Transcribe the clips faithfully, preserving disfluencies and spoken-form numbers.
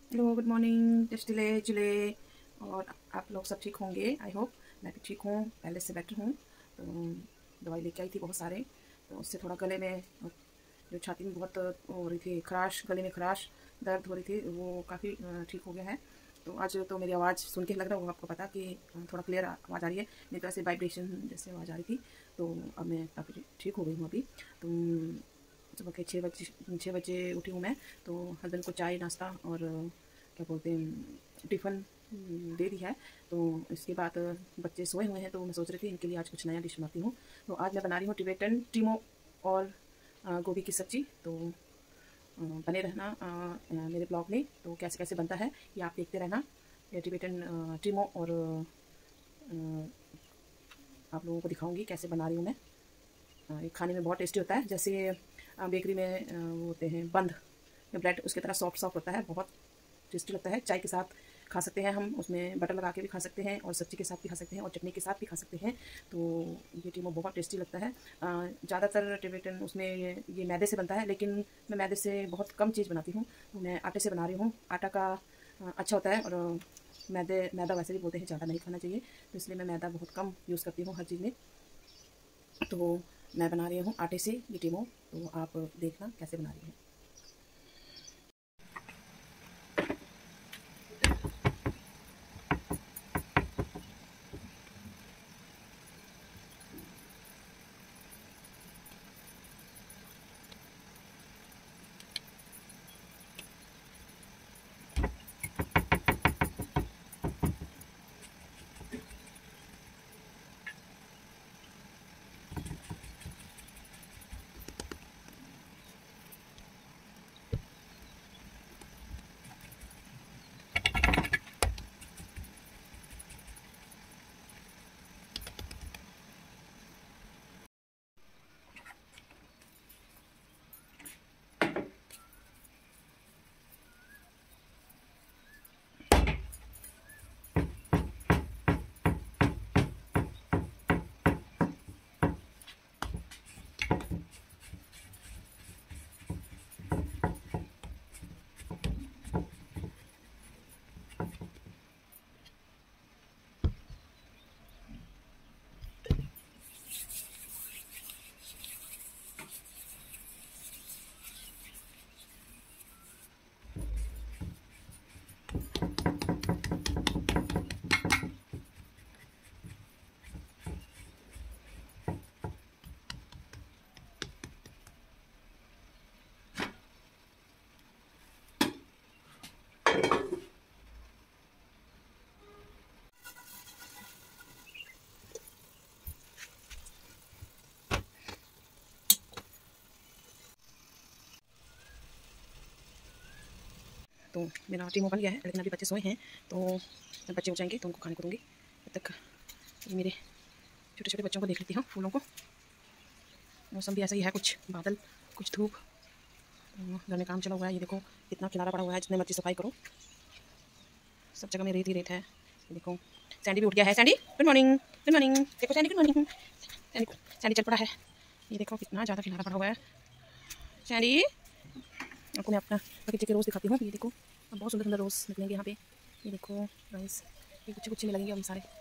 Hello, good morning, just डिले जिले। और आप लोग सब ठीक होंगे, आई होप। मैं भी ठीक हूँ, पहले से बेटर हूँ। तो दवाई लेके आई थी बहुत सारे, तो उससे थोड़ा गले में, जो छाती में बहुत हो रही थी खराश, गले में खराश दर्द हो रही थी, वो काफ़ी ठीक हो गया है। तो आज तो मेरी आवाज़ सुन के लग रहा है, वो आपको पता कि थोड़ा क्लियर आवाज़ आ रही है, नहीं तो ऐसे वाइब्रेशन जैसे आवाज़ आ रही थी। तो अब मैं काफ़ी ठीक हो गई हूँ अभी। तो सुबह के छः बजे छः बजे उठी हूँ मैं। तो हस्बैंड को चाय नाश्ता और क्या बोलते हैं टिफ़िन दे दी है। तो इसके बाद बच्चे सोए हुए हैं, तो मैं सोच रही थी इनके लिए आज कुछ नया डिश बनाती हूँ। तो आज मैं बना रही हूँ टिबेटन टीमो और गोभी की सब्ज़ी। तो बने रहना आ, मेरे ब्लॉग में। तो कैसे कैसे बनता है ये आप देखते रहना। ये टिबेटन टीमो और आ, आप लोगों को दिखाऊंगी कैसे बना रही हूँ मैं। ये खाने में बहुत टेस्टी होता है, जैसे बेकरी में वो होते हैं बंद या ब्रेड, उसकी तरह सॉफ्ट सॉफ्ट होता है, बहुत टेस्टी लगता है। चाय के साथ खा सकते हैं हम, उसमें बटर लगा के भी खा सकते हैं, और सब्जी के साथ भी खा सकते हैं, और चटनी के साथ भी खा सकते हैं। तो ये टीमो बहुत टेस्टी लगता है। ज़्यादातर टिबेटन उसमें ये, ये मैदे से बनता है, लेकिन मैं मैदे से बहुत कम चीज़ बनाती हूँ। तो मैं आटे से बना रही हूँ। आटा का अच्छा होता है, और मैदे मैदा वैसे भी बोलते हैं ज़्यादा नहीं खाना चाहिए, तो इसलिए मैं मैदा बहुत कम यूज़ करती हूँ हर चीज़ में। तो मैं बना रही हूँ आटे से ये टीमो। तो आप देखना कैसे बना रही हूँ। तो मेरा टीमो बन गया है, लेकिन अभी बच्चे सोए हैं। तो जब बच्चे उठ जाएंगे तो उनको खाने को दूँगी। तब तक ये मेरे छोटे छोटे बच्चों को देख लेती हूँ, फूलों को। मौसम भी ऐसा ही है, कुछ बादल कुछ धूप। घर में काम चला हुआ है, ये देखो इतना किनारा पड़ा हुआ है, जितने मर्जी सफाई करो सब जगह में रेत ही रेत है। ये देखो सैंडी भी उठ गया है। Sandy good morning, good morning. देखो Sandy good morning. Sandy Sandy चल पड़ा है। ये देखो कितना ज़्यादा किनारा पड़ा हुआ है। सैंडी आपको मैं अपना बगीचे के रोज़ दिखाती हूँ। ये देखो बहुत सुंदर सुंदर रोज़ निकलेंगे यहाँ पे। ये देखो गाइस, ये गुच्छे गुच्छे में लगेंगे अभी सारे।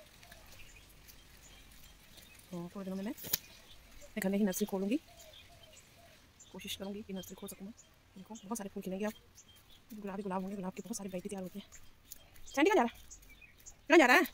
तो थोड़े दिनों में मैं मैं घर में ही नर्सरी खोलूँगी, कोशिश करूँगी कि नर्सरी खोल सकूँ मैं। देखो बहुत सारे फूल खिलेंगे अब, गुलाबी गुलाब होंगे, गुलाब की बहुत सारी वैरायटी तैयार होती है। सैंडी कहाँ जा रहा है, कहाँ जा रहा है?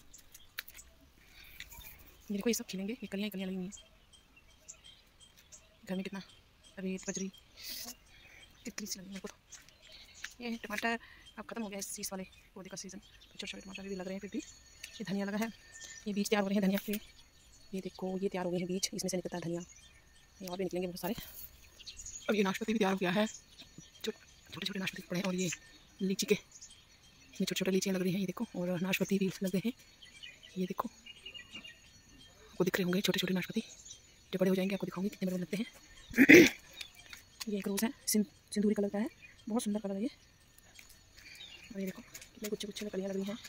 ये देखो ये सब खिलेंगे, ये कलियाँ कलियाँ लगी हुई हैं। घर में कितना रेत बजरी तितली सी लगी मेरे को। तो ये टमाटर अब खत्म हो गया इस चीज़ वाले पौधे का सीज़न, तो छोटे छोटे टमाटर भी लग रहे हैं। फिर भी ये धनिया लगा है, ये बीज तैयार हो रहे हैं धनिया के। ये देखो ये तैयार हो गए हैं बीज, इसमें से निकलता है धनिया। ये और भी निकलेंगे बहुत सारे। अब ये नाशपाती भी तैयार हो गया है, छोटे छोटे नाशपाती पड़े हैं। और ये लीची के, इसमें छोटे छोटे लीचियाँ लग रही हैं, ये देखो। और नाशपाती भी लग रहे हैं, ये देखो आपको दिख रहे होंगे छोटे छोटे नाशपाती। जब बड़े हो जाएंगे आपको दिखाऊंगी कितने बड़े लगते हैं। ये एक रोज़ है, सिंदूरी कलर का है, बहुत सुंदर कलर है ये। और ये देखो कितने गुच्छे गुच्छे में कलियाँ लग रही हैं।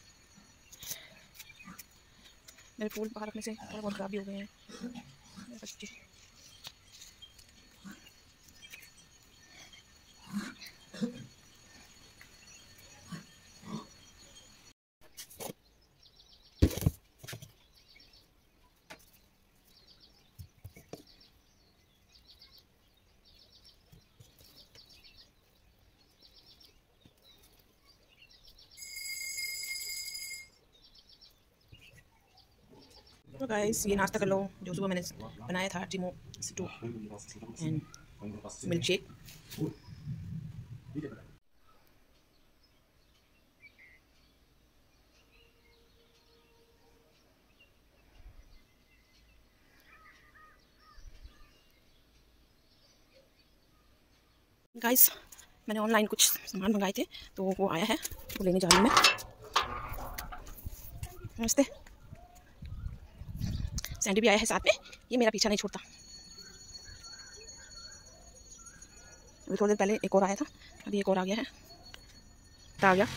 मेरे फूल बाहर रखने से थोड़ा बहुत खराब भी हो गए हैं मेरे बच्चे। तो गाइस ये नाश्ता कर लो जो सुबह मैंने बनाया था, टिमो stew and milkshake. Guys मैंने ऑनलाइन कुछ सामान मंगाए थे तो वो आया है, वो लेने जा रही हूँ मैं। नमस्ते। सैंडी भी आया है साथ में, ये मेरा पीछा नहीं छोड़ता। अभी थोड़ी देर पहले एक और आया था, अभी एक और आ गया है। आ गया।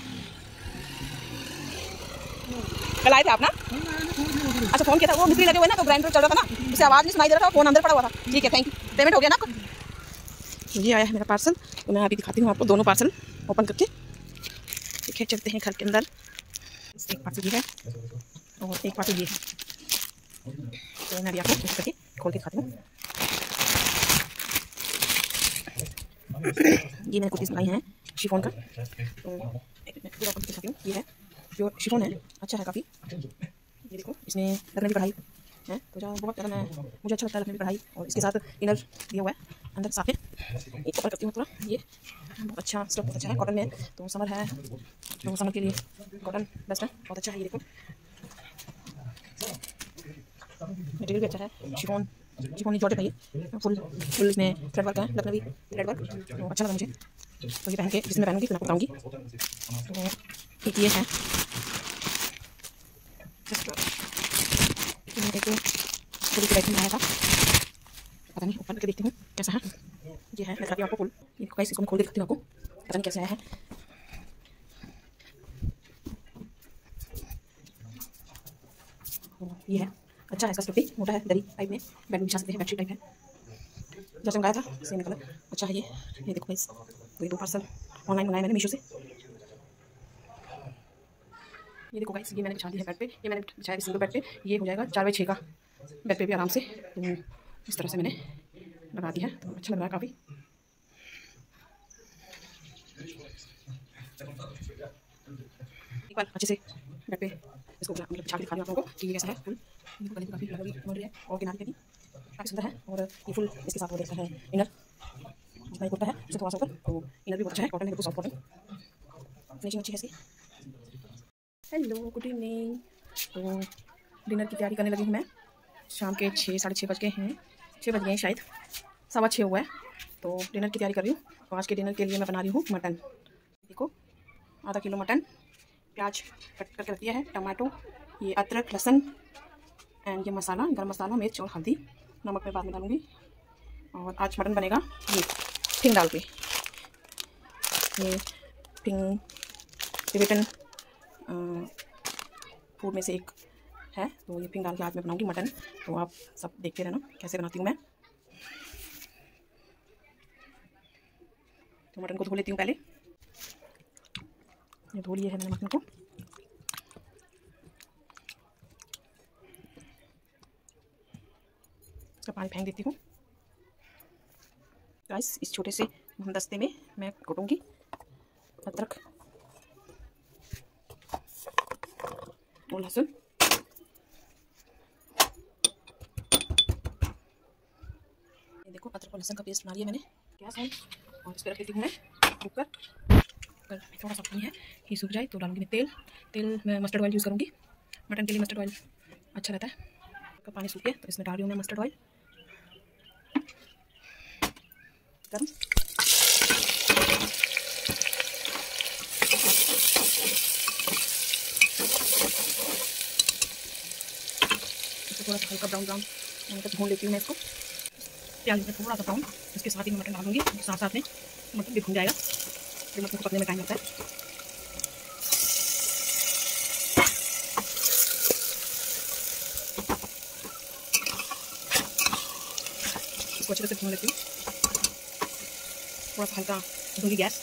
कल आए थे आप ना? अच्छा फ़ोन किया था, वो मिस्त्री लगे हुए ना तो ग्राइंडर चल रहा था ना, उसे आवाज़ नहीं सुनाई दे रहा था, फ़ोन अंदर पड़ा हुआ था। ठीक है, थैंक यू। पेमेंट हो गया ना आपका? ये आया है मेरा पार्सल, तो मैं अभी दिखाती हूँ आपको दोनों पार्सल ओपन करके। ठीक है, चलते हैं घर के अंदर। एक पार्सल ये है और एक पार्सल ये है, तो मैं अभी आपको ओपन करके खोल के दिखाती हूँ। ये मैंने कुर्तीज़ मंगाई हैं शिफॉन का, तो मैं पूरा ओपन करके दिखाती हूँ। ये है जो शिफॉन है, अच्छा है काफ़ी। ये देखो, इसमें लगने की कढ़ाई है तो जो बहुत ज़्यादा मैं मुझे अच्छा लगता है लगने की कढ़ाई, और इसके साथ इनर दिया हुआ है, अंदर साफ है। एक ओपन करती हूँ पूरा। ये बहुत अच्छा स्टफ, बहुत अच्छा है, कॉटन में, तो समर है तो समर के लिए कॉटन बेस्ट है, बहुत अच्छा है। ये देखो मटेरियल भी अच्छा है, शिफॉन शिफॉन जॉर्जेट है, ये फुल फुल इसमें थ्रेड वर्क है, लखनवी थ्रेड वर्क, तो अच्छा लगा मुझे। तो ये पहन के जिसमें पहनूंगी फिर आपको बताऊँगी। तो एक ये है, एक थोड़ी सी बैठने आया था, पता नहीं ओपन करके देखती हूँ कैसा है। ये है, मैं दिखाती हूँ आपको फुल। ये गाइस इसको मैं खोल के दिखाती हूँ आपको, पता नहीं कैसे आया है। ये है, अच्छा है, इसका स्टफ भी मोटा है, दरी टाइप में, बेड में बिछा सकते हैं, बेडशीट टाइप है, जैसे मंगाया था सेम कलर, अच्छा है ये। ये देखो गाइस, तो ये दो पार्सल ऑनलाइन मंगाए मैंने मीशो से। ये देखो गाइस, ये मैंने बिछा दिया है बेड पे, ये मैंने बिछाया सिंगल बेड पे, ये हो जाएगा चार बाई छः का बेड पे भी आराम से। तो इस तरह से मैंने लगा दिया है, तो अच्छा लग रहा है काफ़ी। एक बार अच्छे से बेड पे इसको मतलब बिछा के दिखा दिया आप लोगों को कि ये कैसा है फुल। देखो गले पे काफ़ी लगी बन रही है और किनारे पे भी काफ़ी सुंदर है, और ये फुल इसके साथ वो देखता है इनर, जितना कुर्ता है उससे थोड़ा सा ऊपर, तो इनर भी बहुत अच्छा है, कॉटन है, बिल्कुल सॉफ्ट कॉटन, फिनिशिंग अच्छी है इसकी। Hello, good evening. तो डिनर की तैयारी करने लगी हूँ मैं। शाम के छः साढ़े छः बज गए हैं, छः बज गए हैं शायद, सवा छः हुआ है। तो डिनर की तैयारी कर रही हूँ। तो आज के डिनर के लिए मैं बना रही हूँ मटन। देखो आधा किलो मटन, प्याज कट करके रख दिया है, टमाटो, ये अदरक लहसुन एंड ये मसाला, गरम मसाला, मिर्च और हल्दी, नमक मैं बाद में डालूँगी। और आज मटन बनेगा ये फिंग डाल के, ये फिंग टिबेटन फूड में से एक है, तो ये फिंग डाल के आज मैं बनाऊँगी मटन। तो आप सब देखते रहना कैसे बनाती हूँ मैं। तो मटन को धो लेती हूँ पहले, ये धो लिए है मैंने मटन को। इसका पानी फेंक देती हूँ। गाइस इस छोटे से दस्ते में मैं कूटूँगी अदरक और लहसुन। ये देखो अदरक और लहसुन का पेस्ट बना लिया मैंने, गैस ऑन, और इस पर रख देती हूँ मैं कुकर। कुकर थोड़ा सा पानी है, ये सूख जाए तो डालूंगी मैं तेल। तेल मैं मस्टर्ड ऑयल यूज़ करूँगी, मटन के लिए मस्टर्ड ऑयल अच्छा रहता है। का पानी सूख गया तो इसमें डाल रही हूँ मैं मस्टर्ड ऑयल गर्म। थोड़ा सा हल्का ब्राउन ब्राउन मतलब भून लेती हूँ मैं इसको। प्याज में थोड़ा सा ब्राउन, इसके साथ ही मैं मटन डालूंगी, साथ साथ में मटन भी भून जाएगा, फिर मटन को पकने में टाइम लगता है। इसको अच्छे से भून लेती हूँ, थोड़ा सा हल्का दूंगी गैस,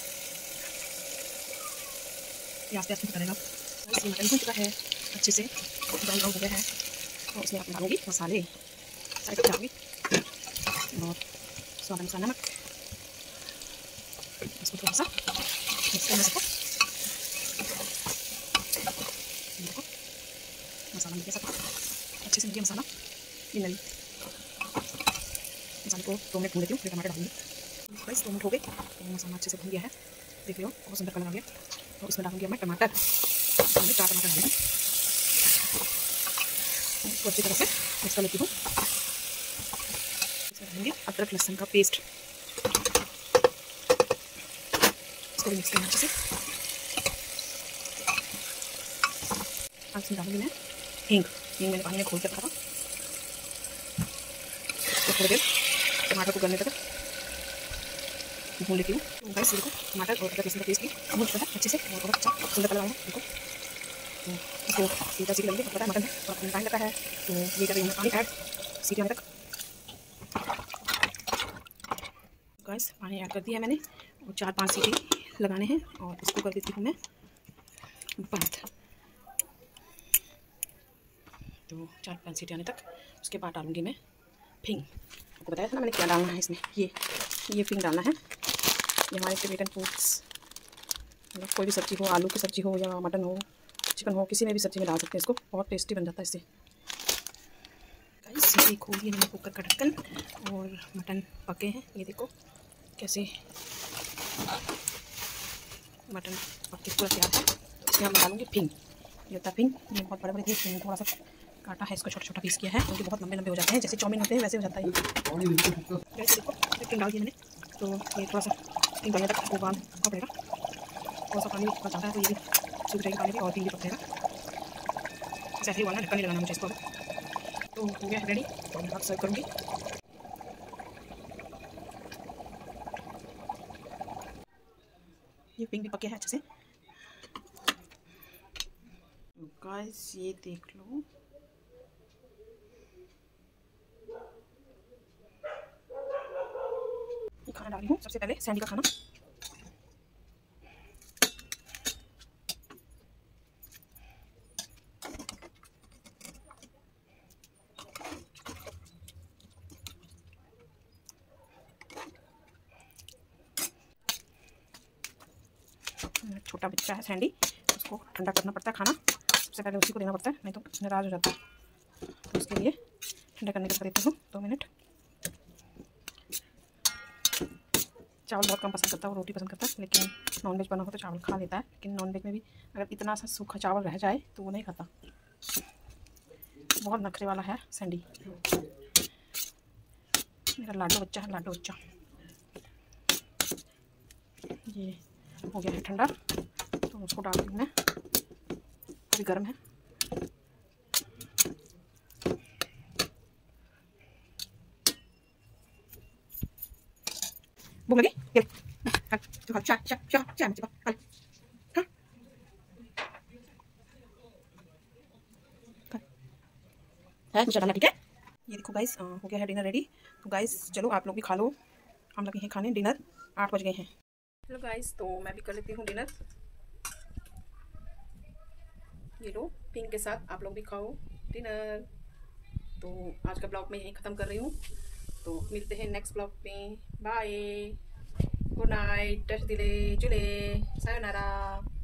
ये आस्ते आस्ते करेगा। इसमें मटन भून चुका है अच्छे से, ब्राउन ब्राउन हो गया है, तो इसमें आप डालूंगी मसाले सारे डालूंगी और स्वाद अनुसार नमक। इसको थोड़ा सा मिक्स करना सबको, देखो मसाला मिल गया सबको। फाइनली मसाले को दो मिनट भून लेती हूँ, फिर टमाटर डालूंगी। बस दो मिनट हो गए तो मसाला अच्छे से भून गया है, देख लो बहुत सुंदर कलर आ गया। तो इसमें डालूंगी मैं टमाटर, इसमें चार टमाटर डालूंगी, इसको अच्छी तरह से मिक्स कर लेती हूँ। इसमें डालूंगी अदरक लहसुन का पेस्ट, इसको भी मिक्स करना अच्छे से। अब इसमें डालूंगी मैं हींग, हींग मैंने पानी में खोल के रखा था, तो थोड़ी देर टमाटर को गलने तक भून लेती हूँ। तो गाइस देखो टमाटर और अदरक लहसुन का पेस्ट भी भून चुका है अच्छे से और बहुत अच्छा सुंदर कलर आया है। देखो तो इसको सीधा सीटी लगेगी, पता है मटन है और अपने टाइम लगता है, तो ये कर रही हूँ पानी ऐड सीटी आने तक। गाइस पानी ऐड कर दिया है मैंने और चार पांच सीटी लगाने हैं और इसको कर देती हूँ मैं बंद। तो चार पांच सीटी आने तक, उसके बाद डालूंगी मैं हींग। आपको बताया था ना मैंने क्या डालना है इसमें, ये ये हींग डालना है। ये हमारे टिबेटन फूड्स, मतलब कोई भी सब्ज़ी हो, आलू की सब्ज़ी हो या मटन हो, चिकन हो, किसी में भी सब्ज़ी में डाल सकते हैं इसको, बहुत टेस्टी बन जाता है इससे। गाइस ये देखो ये मैंने कुकर का ढक्कन और मटन पके हैं, ये देखो कैसे मटन पक के पूरा तैयार है। तो इसमें मैं डालूंगी हींग, ये होता है हींग, ये बहुत बड़े बड़े थे, इसमें थोड़ा सा काटा है, इसको छोटा छोटा पीस किया है क्योंकि बहुत लंबे लंबे हो जाते हैं, जैसे चाउमीन होते हैं वैसे हो जाता है। गाइस देखो हींग डाल दिया मैंने, तो ये थोड़ा सा हींग बनने तक उबाल का पड़ेगा, थोड़ा सा पानी बच जाता है तो ये भी सूख जाएगी पानी भी और हींग भी पक जाएगा। ऐसे ही वाला ढक्कन नहीं लगाना मुझे इसको। तो हो गया रेडी, तो मैं सर्व करूँगी। ये पिंक भी पके हैं अच्छे से। गाइस ये देख लो ये खाना डाली हूँ सबसे पहले, सैंडी का खाना। छोटा बच्चा है सैंडी, उसको ठंडा करना पड़ता है खाना, सबसे पहले उसी को देना पड़ता है, नहीं तो नाराज हो जाता है। तो उसके लिए ठंडा करने का कर देती हूँ दो मिनट। चावल बहुत कम पसंद करता है, वो रोटी पसंद करता है, लेकिन नॉनवेज बना हो तो चावल खा लेता है, लेकिन नॉनवेज में भी अगर इतना सा सूखा चावल रह जाए तो वो नहीं खाता। बहुत नखरे वाला है सैंडी, मेरा लाडो बच्चा है, लाडो बच्चा। ये हो गया है ठंडा, तो उसको डाल दूँ मैं, अभी गर्म है। भूख लगी? ये खा, तो खा, चाय चाय चाय चाय मुझे खा, खा, है मुझे डालना, ठीक है। ये देखो गाइस हो गया है डिनर रेडी। तो गाइस चलो आप लोग भी खा लो, हम लगे हैं खाने डिनर, आठ बज गए हैं। हेलो गाइस, तो मैं भी कर लेती हूँ डिनर। ये लो पिंक के साथ आप लोग भी खाओ डिनर। तो आज का ब्लॉग मैं यहीं ख़त्म कर रही हूँ, तो मिलते हैं नेक्स्ट ब्लॉग में। बाय, गुड नाइट, टच दिले जुले, सायोनारा।